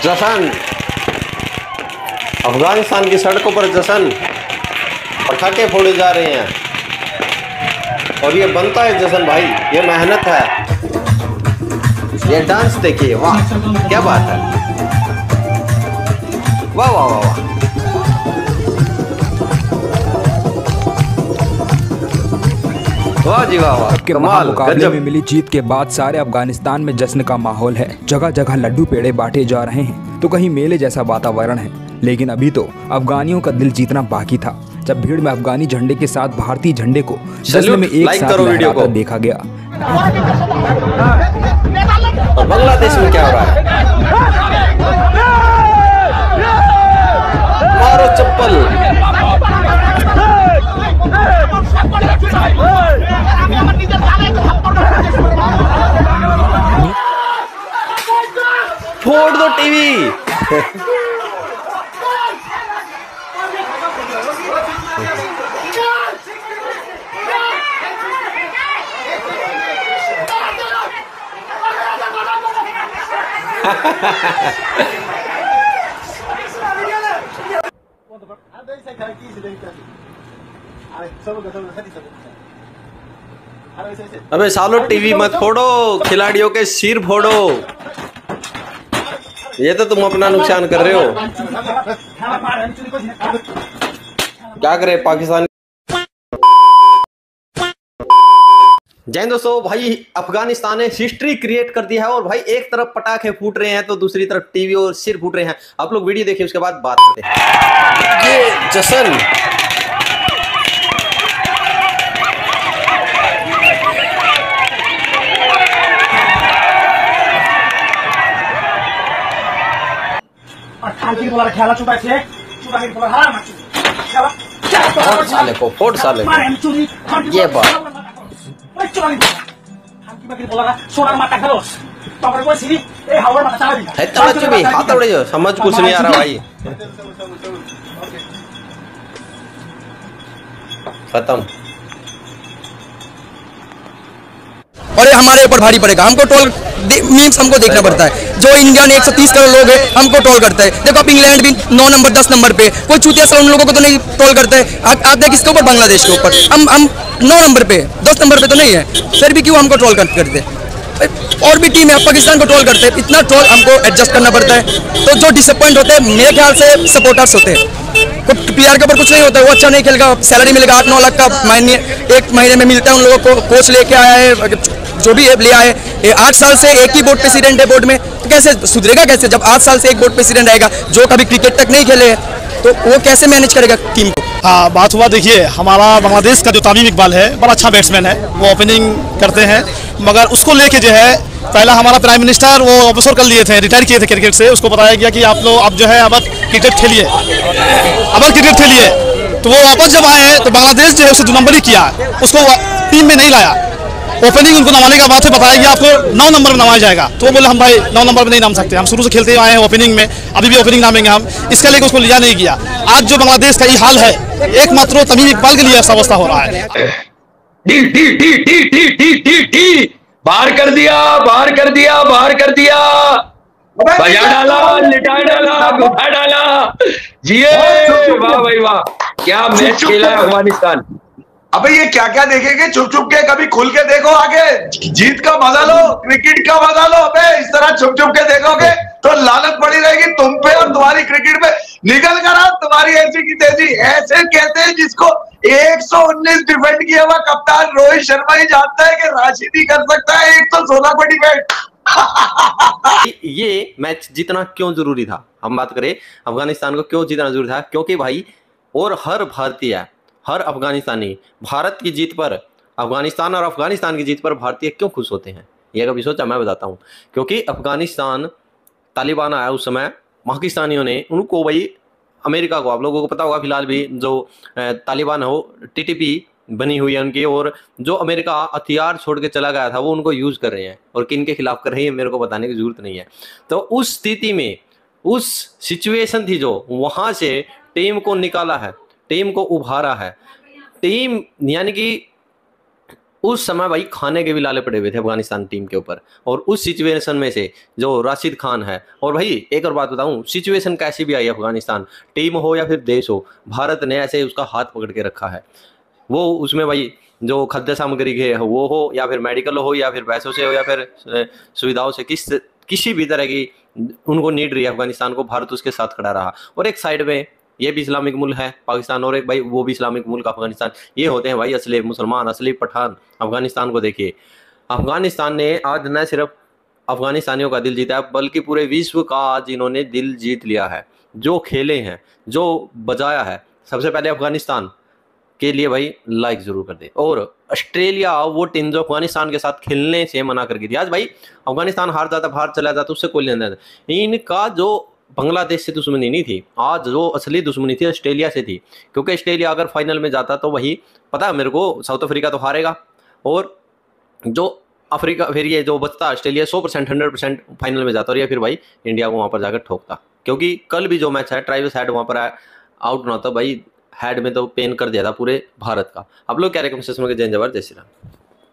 जश्न, अफगानिस्तान की सड़कों पर जश्न, पटाखे फोड़े जा रहे हैं और ये बनता है जश्न भाई, ये मेहनत है। ये डांस देखिए, वाह क्या बात है, वाह वाह वाह वाह। वाह जी वाह वाह, के मुकाबले में मिली जीत के बाद सारे अफगानिस्तान में जश्न का माहौल है। जगह जगह लड्डू पेड़े बांटे जा रहे हैं तो कहीं मेले जैसा वातावरण है। लेकिन अभी तो अफगानियों का दिल जीतना बाकी था, जब भीड़ में अफगानी झंडे के साथ भारतीय झंडे को जश्न में एक साथ लहराता देखा गया। और बांग्लादेश में क्या हो रहा है? मारो चप्पल। फोड़ दो टीवी। अबे सालो टीवी मत फोड़ो, खिलाड़ियों के सिर फोड़ो। ये तो तुम अपना नुकसान कर रहे हो। क्या करे पाकिस्तान। जय हिंद दोस्तों, भाई अफगानिस्तान ने हिस्ट्री क्रिएट कर दी है और भाई एक तरफ पटाखे फूट रहे हैं तो दूसरी तरफ टीवी और सिर फूट रहे हैं। आप लोग वीडियो देखिए, उसके बाद बात करते हैं। ये जश्न साले को फोड़ साले को। ये बात हाथ उड़े, समझ कुछ नहीं आ रहा भाई। खत्म। और ये हमारे ऊपर भारी पड़ेगा। हमको टोल मीम्स हमको देखना पड़ता है। जो इंडिया में 130 करोड़ लोग हैं हमको टोल करता है। देखो अब इंग्लैंड भी 9 नंबर 10 नंबर पे, कोई चूतिया सा उन लोगों को तो नहीं टोल करता है। आप देख किसके ऊपर, बांग्लादेश के ऊपर। हम 9 नंबर पे 10 नंबर पे तो नहीं है, फिर भी क्यों हमको ट्रोल करते। और भी टीम है पाकिस्तान को ट्रोल करते हैं, इतना ट्रोल हमको एडजस्ट करना पड़ता है। तो जो डिसअपॉइंट होते हैं मेरे ख्याल से सपोर्टर्स होते हैं। तो प्लेयर के ऊपर कुछ नहीं होता है, वो अच्छा नहीं खेलेगा, सैलरी मिलेगा 8-9 लाख का महीने, एक महीने में मिलता है उन लोगों को। कोच लेके आया है, जो भी ले आए, 8 साल से एक ही बोर्ड प्रेसिडेंट है बोर्ड में, तो कैसे सुधरेगा कैसे? जब 8 साल से एक बोर्ड प्रेसिडेंट आएगा जो कभी क्रिकेट तक नहीं खेले तो वो कैसे मैनेज करेगा टीम को? हाँ, बात हुआ, देखिए हमारा बांग्लादेश का जो तमीम इकबाल है बड़ा अच्छा बैट्समैन है, वो ओपनिंग करते हैं। मगर उसको लेके जो है पहला हमारा प्राइम मिनिस्टर वो अवसर कर लिए थे, रिटायर किए थे क्रिकेट से। उसको बताया गया कि आप लोग अब जो है अब क्रिकेट खेलिए, तो वो वापस जब आए तो बांग्लादेश जो है उसे 2 नंबर ही किया, उसको टीम में नहीं लाया। ओपनिंग उनको नवाने का बात है, बताया गया आपको 9 नंबर में नवाया जाएगा, तो वो बोले हम भाई 9 नंबर में नहीं नाम सकते, हम शुरू से खेलते आए हैं ओपनिंग में, अभी भी ओपनिंग नामेंगे हम। इसके लिए उसको लिया नहीं गया। आज जो बांग्लादेश का ये हाल है, एकमात्र तमीम इकबाल के लिए ऐसा अवस्था हो रहा है। बाहर कर दिया, बाहर कर दिया, बाहर कर दिया, बजा डाला, लिटा डाला, घुटा डाला। जिए, वाह भाई वाह, क्या मैच खेला है अफगानिस्तान। अबे ये क्या क्या देखेंगे छुप छुप के, कभी खुल के देखो, आगे जीत का मजा लो, क्रिकेट का मजा लो। अबे इस तरह छुप छुप के देखोगे तो लानत पड़ी रहेगी तुम पे और तुम्हारी क्रिकेट पे। निकल कर आओ, तुम्हारी ऐसी की तेजी। ऐसे कहते हैं जिसको 119 डिफेंड किया हुआ कप्तान रोहित शर्मा ही जानता है कि राशिद ही कर सकता है 116 को डिफेंड। ये मैच जीतना क्यों जरूरी था? हम बात करें अफगानिस्तान को क्यों जीतना जरूरी था, क्योंकि भाई और हर भारतीय, हर अफगानिस्तानी भारत की जीत पर, अफगानिस्तान और अफगानिस्तान की जीत पर भारतीय क्यों खुश होते हैं? ये कभी सोचा? मैं बताता हूँ। क्योंकि अफगानिस्तान तालिबान आया उस समय, पाकिस्तानियों ने उनको, भाई अमेरिका को, आप लोगों को पता होगा फिलहाल भी जो तालिबान हो, टीटीपी बनी हुई है उनकी, और जो अमेरिका हथियार छोड़ के चला गया था वो उनको यूज कर रहे हैं। और किन के खिलाफ कर रहे हैं मेरे को बताने की जरूरत नहीं है। तो उस स्थिति में, उस सिचुएशन थी जो, वहां से टीम को निकाला है, टीम को उभारा है। टीम यानी कि उस समय भाई खाने के भी लाले पड़े हुए थे अफगानिस्तान टीम के ऊपर। और उस सिचुएशन में से जो राशिद खान है, और भाई एक और बात बताऊं, सिचुएशन कैसी भी आई अफगानिस्तान टीम हो या फिर देश हो, भारत ने ऐसे उसका हाथ पकड़ के रखा है। वो उसमें भाई जो खाद्य सामग्री के वो हो या फिर मेडिकल हो या फिर पैसों से हो या फिर सुविधाओं से, किसी भी तरह की उनको नीड रही है अफगानिस्तान को, भारत उसके साथ खड़ा रहा। और एक साइड में ये भी इस्लामिक मुल्क है पाकिस्तान, और एक भाई वो भी इस्लामिक मुल्क अफगानिस्तान। ये होते हैं भाई असली मुसलमान, असली पठान। अफगानिस्तान को देखिए, अफगानिस्तान ने आज न सिर्फ अफगानिस्तानियों का दिल जीता है बल्कि पूरे विश्व का आज इन्होंने दिल जीत लिया है। जो खेले हैं, जो बजाया है, सबसे पहले अफगानिस्तान के लिए भाई लाइक जरूर कर दे। और ऑस्ट्रेलिया वो टीम जो अफगानिस्तान के साथ खेलने से मना कर गई थी, आज भाई अफगानिस्तान हार जाता, बाहर चला जाता, उससे कोई लेना नहीं। इनका जो बांग्लादेश से दुश्मनी नहीं थी, आज जो असली दुश्मनी थी ऑस्ट्रेलिया से थी। क्योंकि ऑस्ट्रेलिया अगर फाइनल में जाता तो वही पता है मेरे को, साउथ अफ्रीका तो हारेगा, और जो अफ्रीका फिर ये जो बचता ऑस्ट्रेलिया 100% 100% फाइनल में जाता, और ये फिर भाई इंडिया को वहाँ पर जाकर ठोकता। क्योंकि कल भी जो मैच है ट्राइवल्स हेड वहाँ पर आउट ना होता भाई, हेड में तो पेन कर दिया था पूरे भारत का। आप लोग क्या रिकमेंडेशन में, जय जवाहर जय श्री राम।